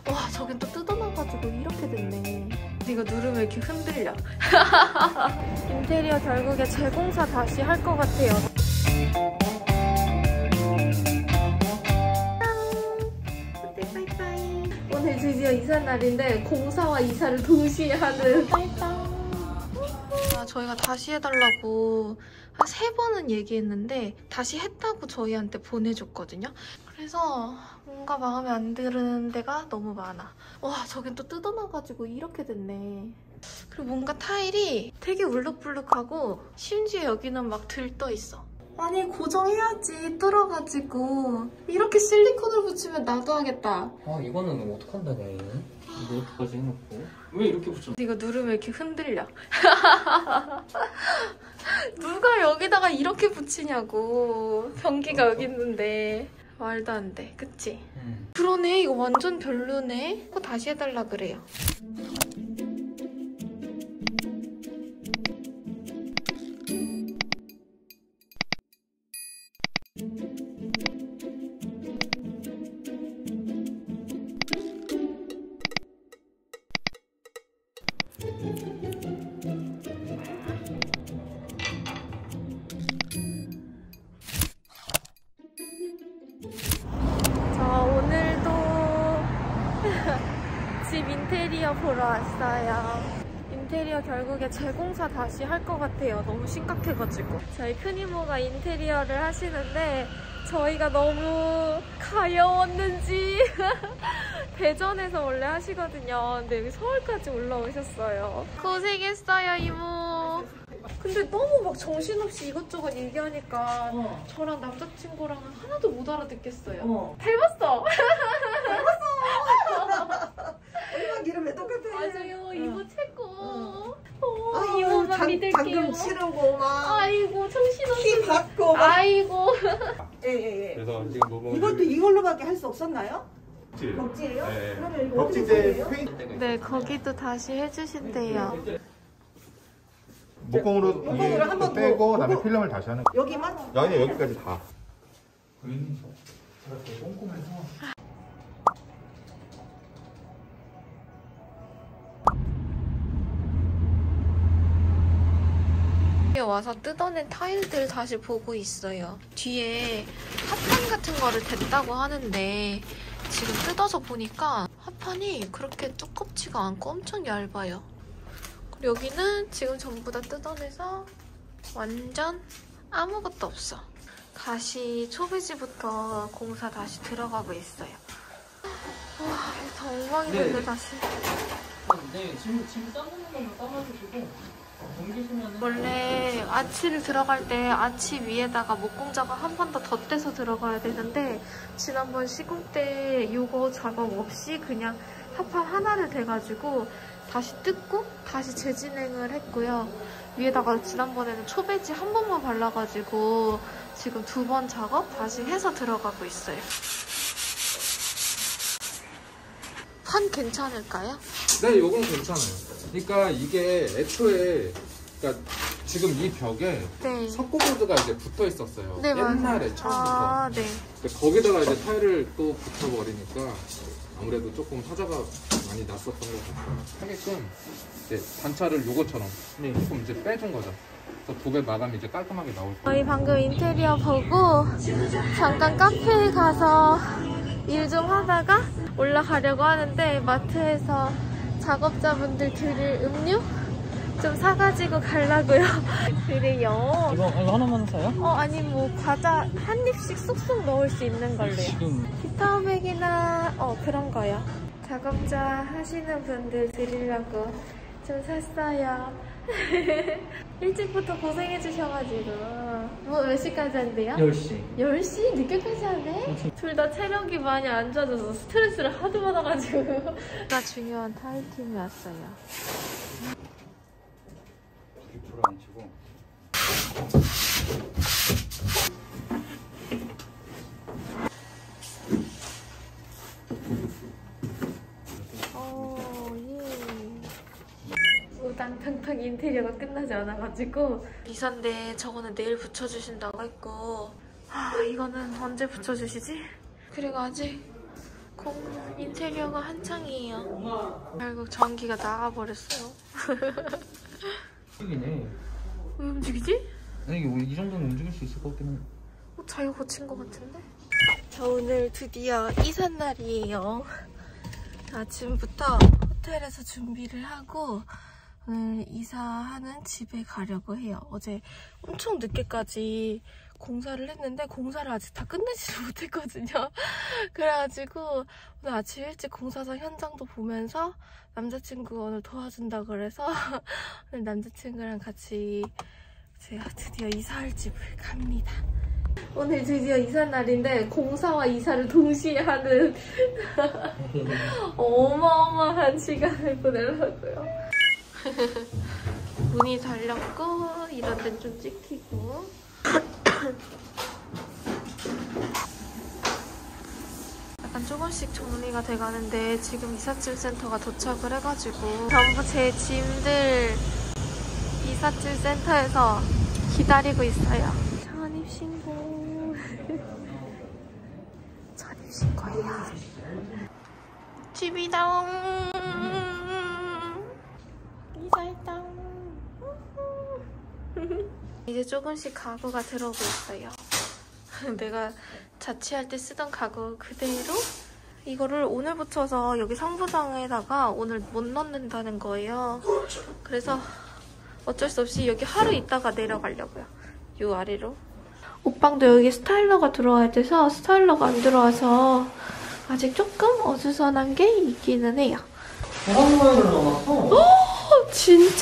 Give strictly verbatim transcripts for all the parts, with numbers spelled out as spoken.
와, 저긴 또 뜯어놔가지고 이렇게 됐네. 이거 누르면 이렇게 흔들려. 인테리어 결국에 재공사 다시 할 것 같아요. 빠이빠이. 오늘 드디어 이사 날인데 공사와 이사를 동시에 하는. 아, 저희가 다시 해달라고 한 세 번은 얘기했는데 다시 했다고 저희한테 보내줬거든요. 그래서 뭔가 마음에 안 드는 데가 너무 많아. 와, 저긴 또 뜯어놔가지고 이렇게 됐네. 그리고 뭔가 타일이 되게 울룩불룩하고 심지어 여기는 막 들떠 있어. 아니, 고정해야지. 뚫어가지고. 이렇게 실리콘을 붙이면 나도 하겠다. 아, 이거는 어떡한다네. 이렇게까지 해놓고. 왜 이렇게 붙여? 이거 누르면 이렇게 흔들려. 누가 여기다가 이렇게 붙이냐고. 변기가 여기 있는데. 말도 안 돼. 그치? 음. 그러네. 이거 완전 별로네. 이거 다시 해달라 그래요. 집 인테리어 보러 왔어요. 인테리어 결국에 재공사 다시 할 것 같아요. 너무 심각해가지고. 저희 큰이모가 인테리어를 하시는데 저희가 너무 가여웠는지 대전에서 원래 하시거든요. 근데 여기 서울까지 올라오셨어요. 고생했어요, 이모. 근데 너무 막 정신없이 이것저것 얘기하니까 어. 저랑 남자친구랑은 하나도 못 알아듣겠어요. 어. 닮았어! 닮았어! 얼마나 이름에 똑같아. 맞아요. 이모 어. 최고. 어. 어, 아유, 이모만 장, 믿을게요. 방금 치르고 막. 아이고, 정신없이. 키 받고 막. 아이고. 예예예. 예. 그래서 지금 뭐 이것도 이걸로밖에 할 수 없었나요? 벽지. 벽지예요? 네. 그러면 이거 어떻게 벽지인데 써요? 페인트. 네, 거기도 다시 해주신대요. 목공으로 목공으로 이게 한번 빼고 더, 그다음에 목공- 필름을 다시 하는 거. 여기만? 아니 여기까지 다. 제가 되게 꼼꼼해서. 여기 와서 뜯어낸 타일들 다시 보고 있어요. 뒤에 합판 같은 거를 댔다고 하는데 지금 뜯어서 보니까 합판이 그렇게 두껍지가 않고 엄청 얇아요. 그리고 여기는 지금 전부 다 뜯어내서 완전 아무것도 없어. 다시 초배지부터 공사 다시 들어가고 있어요. 와, 다 엉망이 됐네. 네. 다시. 네, 지금 지금 싸놓는 것만 따라주시고 옮기시면은 원래 아치를 들어갈 때 아치 위에다가 목공 작업 한 번 더 덧대서 들어가야 되는데 지난번 시공 때 이거 작업 없이 그냥 합판 하나를 대가지고 다시 뜯고 다시 재진행을 했고요. 위에다가 지난번에는 초배지 한 번만 발라가지고 지금 두 번 작업 다시 해서 들어가고 있어요. 판 괜찮을까요? 네, 요건 괜찮아요. 그러니까 이게 애초에 그러니까 지금 이 벽에 네. 석고보드가 이제 붙어 있었어요. 네, 옛날에 맞아요. 처음부터. 아, 네. 근데 거기다가 이제 타일을 또 붙여버리니까 아무래도 조금 하자가 많이 났었던 것 같아요. 하게끔 이제 단차를 요것처럼 네. 조금 이제 빼준 거죠. 그래서 도배 마감이 이제 깔끔하게 나올 거예요. 저희 방금 인테리어 보고 잠깐 카페에 가서 일 좀 하다가 올라가려고 하는데 마트에서 작업자분들 드릴 음료 좀 사가지고 가려고요. 그래요. 이거, 이거 하나만 사요? 어, 아니 뭐 과자 한 입씩 쏙쏙 넣을 수 있는 걸로요. 지금 비타오백이나 어 그런 거요. 작업자 하시는 분들 드리려고 좀 샀어요. 일찍부터 고생해주셔가지고. 뭐 몇 시까지 한대요? 열 시. 열 시? 늦게까지 하네? 둘 다 체력이 많이 안 좋아져서 스트레스를 하도 받아가지고. 나 중요한 타일팀이 왔어요. 불을 안 치고. 어, 예. 우당탕탕 인테리어가 끝나지 않아가지고 이사인데 저거는 내일 붙여주신다고 했고 아, 이거는 언제 붙여주시지? 그리고 아직 공 인테리어가 한창이에요. 결국 전기가 나가버렸어요. 움직이네. 왜 움직이지? 아니 이게 이 정도는 움직일 수 있을 것 같긴 해. 어, 자기가 고친 것 같은데? 저 오늘 드디어 이삿날이에요. 아침부터 호텔에서 준비를 하고 오늘 이사하는 집에 가려고 해요. 어제 엄청 늦게까지 공사를 했는데 공사를 아직 다 끝내지를 못했거든요. 그래가지고 오늘 아침 일찍 공사장 현장도 보면서 남자친구가 오늘 도와준다 그래서 오늘 남자친구랑 같이 제가 드디어 이사할 집을 갑니다. 오늘 드디어 이삿날인데 공사와 이사를 동시에 하는 어마어마한 시간을 보내려고요. 문이 달렸고 이런 데는 좀 찍히고 약간 조금씩 정리가 돼가는데 지금 이삿짐 센터가 도착을 해가지고 전부 제 짐들 이삿짐 센터에서 기다리고 있어요. 전입신고 전입신고예요. 집이다. 이사했다. 이제 조금씩 가구가 들어오고 있어요. 내가 자취할 때 쓰던 가구 그대로 이거를 오늘 붙여서 여기 상부장에다가 오늘 못 넣는다는 거예요. 그래서 어쩔 수 없이 여기 하루 있다가 내려가려고요. 요 아래로. 옷방도 여기 스타일러가 들어와야 돼서 스타일러가 안 들어와서 아직 조금 어수선한 게 있기는 해요. 계란 모양을 넣어놨어. 진짜?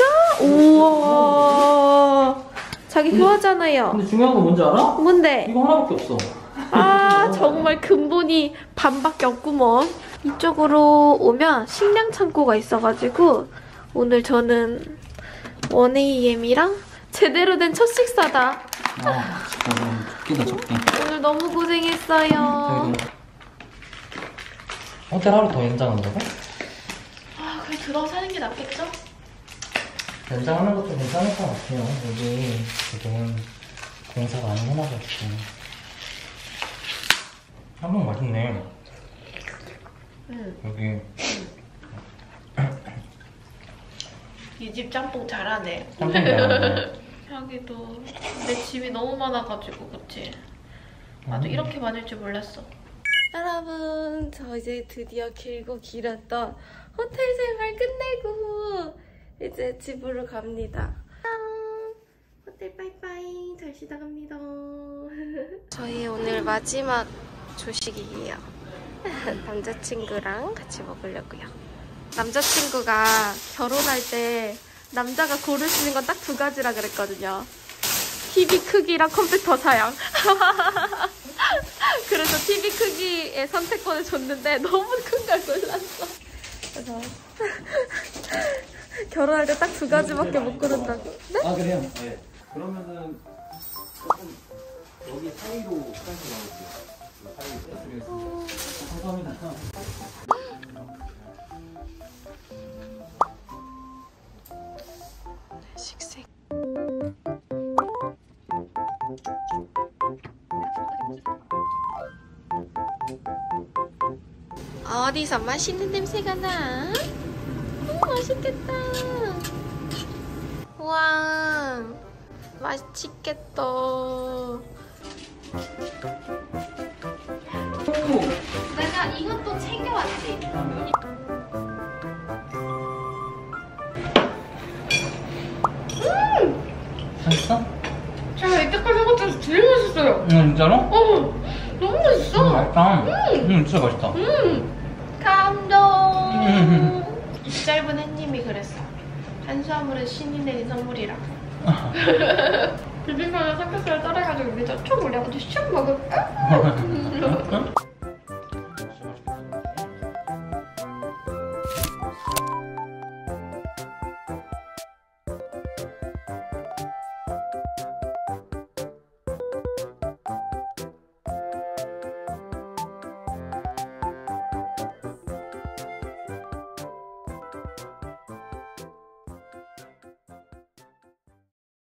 우와. 자기 좋아하잖아요. 근데 중요한 건 뭔지 알아? 뭔데? 이거 하나밖에 없어. 아, 정말 근본이 반밖에 없구먼. 이쪽으로 오면 식량 창고가 있어가지고 오늘 저는 원에이엠이랑 제대로 된 첫 식사다. 아, 진짜 적기다 적기. 오늘 너무 고생했어요. 호텔 하루 더 연장한다고? 아, 그래 들어서 사는 게 낫겠죠? 연장하는 것도 괜찮을 것 같아요. 여기 지금 공사 많이 해놔가지고. 한번 맛있네. 응. 여기 이 집 짬뽕 잘하네. 짬뽕 잘하네. 여기도 내 짐이 너무 많아가지고 그치? 나도 음. 이렇게 많을 줄 몰랐어. 여러분, 저 이제 드디어 길고 길었던 호텔 생활 끝내고 이제 집으로 갑니다. 짠! 호텔 빠이빠이. 잘 쉬다 갑니다. 저희 오늘 마지막 조식이에요. 남자친구랑 같이 먹으려고요. 남자친구가 결혼할 때 남자가 고를 수 있는 건 딱 두 가지라 그랬거든요. 티비 크기랑 컴퓨터 사양. 그래서 티비 크기의 선택권을 줬는데 너무 큰 걸 골랐어. 그래서 결혼할 때 딱 두 가지밖에 못 고른다고. 네? 아 그래요? 네. 그러면은 조금 여기 사이로 시간이 나올게요. 사이로 어... 감사합니다. 식색. 어디서 맛있는 냄새가 나? 오, 맛있겠다. 우와, 맛있겠다. 오, 내가 이것도 챙겨왔지. 맛있어? 제가 이때까지 한 것 중에서 제일 맛있어요. 응 진짜로? 어, 너무 맛있어. 음, 맛있다. 응 음, 진짜 맛있다. 음, 감동. 음. 이 짧은 햇님이 그랬어. 탄수화물은 신이 내린 선물이라고. 비빔면에 삼겹살 따라가지고 위에다 쭉 올려가지고 슉 먹을까?